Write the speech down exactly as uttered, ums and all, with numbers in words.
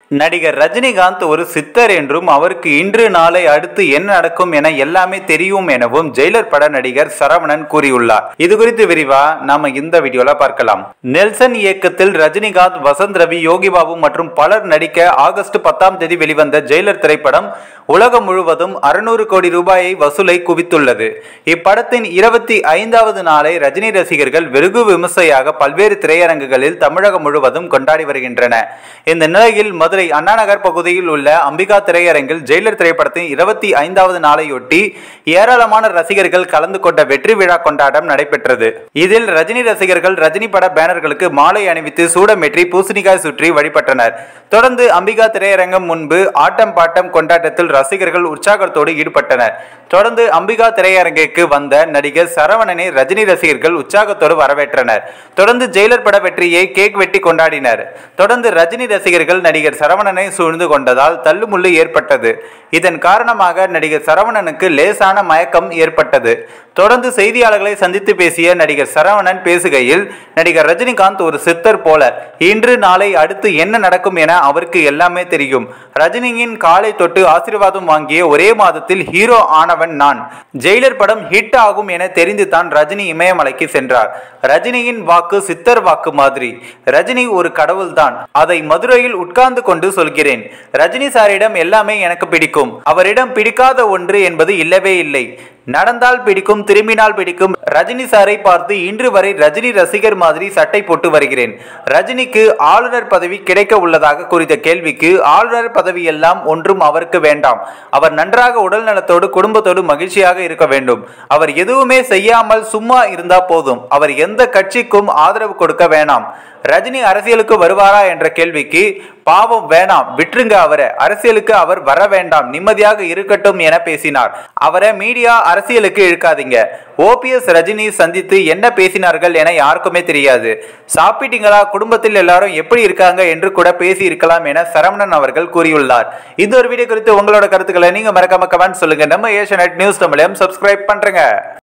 நடிகர் ரஜினிகாந்த் ஒரு சித்தர் என்றும் அவருக்கு இன்று நாளை அடுத்து என்ன நடக்கும் என எல்லாமே தெரியும் எனவும் ஜெயிலர் பட நடிகர் சரவணன் கூறியுள்ளார். இது குறித்து விரிவா நாம இந்த வீடியோல பார்க்கலாம். நெல்சன் இயக்கத்தில் ரஜினிகாந்த், வசந்த் ரவி, யோகி பாபு மற்றும் பலர் நடிக்க ஆகஸ்ட் பத்தாம் தேதி வெளிவந்த ஜெயிலர் திரைப்படம் உலகம் முழுவதும் அறுநூறு கோடி ரூபாயை வசூலை குவித்துள்ளது. இப்படத்தின் இருபத்தி ஐந்தாவது நாளை ரஜினி ரசிகர்கள் வெகு விமர்சையாக பல்வேறு திரையரங்குகளில் தமிழகம் முழுவதும் கொண்டாடி வருகின்றன. இந்த நிலையில் மதுரை அண்ணா நகர் பகுதியில் உள்ள அம்பிகா திரையரங்கில் ஜெயிலர் திரைப்படத்தின் இருபத்தி ஐந்தாவது நாளையொட்டி ஏராளமான ரசிகர்கள் கலந்து கொண்ட வெற்றி விழா கொண்டாட்டம் நடைபெற்றது. இதில் ரஜினி ரசிகர்கள் ரஜினி பட பேனர்களுக்கு மாலை அணிவித்து சூடமேற்றி பூசணிக்காய் சுற்றி வழிபட்டனர். தொடர்ந்து அம்பிகா திரையரங்கம் முன்பு ஆட்டம் பாட்டம் கொண்டாட்டத்தில் ரசிகர்கள் உற்சாகத்தோடு ஈடுபட்டனர். தொடர்ந்து அம்பிகா திரையரங்கிற்கு வந்த நடிகர் சரவணனை ரஜினி ரசிகர்கள் உற்சாகத்தோடு வரவேற்றனர். தொடர்ந்து ஜெயிலர் பட வெற்றியை கேக் வெட்டி கொண்டாடினர். தொடர்ந்து ரஜினி ரசிகர்கள் நடிகர் சரவணனை சூழ்ந்து கொண்டதால் தள்ளுமுள்ளு ஏற்பட்டது. இதன் காரணமாக நடிகர் சரவணனுக்கு லேசான மயக்கம் ஏற்பட்டது. தொடர்ந்து செய்தியாளர்களை சந்தித்து பேசிய நடிகர் சரவணன் பேசுகையில், நடிகர் ரஜினிகாந்த் ஒரு சித்தர் போல, இன்று நாளை அடுத்து என்ன நடக்கும் என அவருக்கு எல்லாமே தெரியும். ரஜினியின் காலை தொட்டு ஆசீர்வாதம் வாங்கிய ஒரே மாதத்தில் ஹீரோ ஆனவன் நான். ஜெயிலர் படம் ஹிட் ஆகும் என தெரிந்து தான் ரஜினி இமயமலைக்கு சென்றார். ரஜினியின் வாக்கு சித்தர் வாக்கு மாதிரி. ரஜினி ஒரு கடவுள் தான். அதை மதுரையில் உட்கார்ந்து கொண்டு சொல்கிறேன். ரஜினி சாரிடம் எல்லாமே எனக்கு பிடிக்கும். அவரிடம் பிடிக்காத ஒன்று என்பது இல்லவே இல்லை. நடந்தால் பிடிக்கும், திரும்பினால் பிடிக்கும். ரஜினி சாரை பார்த்து இன்று வரை ரஜினி ரசிகர் மாதிரி சட்டை போட்டு வருகிறேன். ரஜினிக்கு ஆளுநர் பதவி கிடைக்க உள்ளதாக குறித்த கேள்விக்கு, ஆளுநர் பதவி எல்லாம் ஒன்றும் அவருக்கு வேண்டாம். அவர் நன்றாக உடல் நலத்தோடு குடும்பத்தோடு மகிழ்ச்சியாக இருக்க வேண்டும். அவர் எதுவுமே செய்யாமல் சும்மா இருந்தா போதும். அவர் எந்த கட்சிக்கும் ஆதரவு கொடுக்க வேணாம். ரஜினி அரசியலுக்கு வருவாரா என்ற கேள்விக்கு, பாவம் வேணாம், விட்டுருங்க அவரை, அரசியலுக்கு அவர் வர வேண்டாம், நிம்மதியாக இருக்கட்டும் என பேசினார். அவரை மீடியா அரசியலுக்கு இழுக்காதீங்க. ஓபிஎஸ் ரஜினி சந்தித்து என்ன பேசினார்கள் என யாருக்குமே தெரியாது. சாப்பிட்டீங்களா, குடும்பத்தில் எல்லாரும் எப்படி இருக்காங்க என்று கூட பேசி இருக்கலாம் என சரவணன் அவர்கள் கூறியுள்ளார். இந்த ஒரு வீடியோ குறித்து உங்களோட கருத்துக்களை நீங்க மறக்காம கமெண்ட் சொல்லுங்க. நம்ம ஏஷியா நெட் நியூஸ் தமிழையும் சப்ஸ்கிரைப் பண்றேங்க.